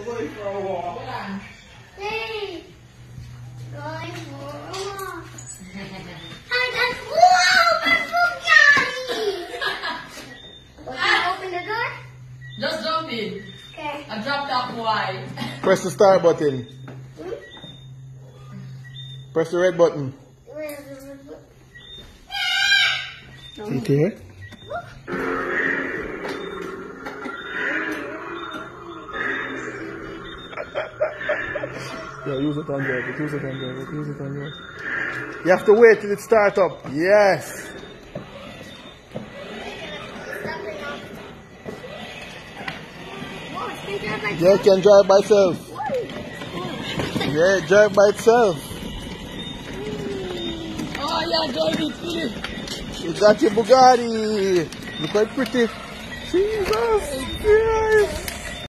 going for a walk. Hey, going for a walk. Hi, that's Bugatti. Can you open the door? Just jump in. Okay. I dropped that wide. Press the start button. Press the red button. Okay. Yeah, use it on there. Use it on there. Use it on there. You have to wait till it starts up. Yes. Yeah, it can drive by itself. Yeah, it drive by itself. Oh, yeah, drive it, feel It's that your Bugatti. Look how pretty. Jesus. Yes.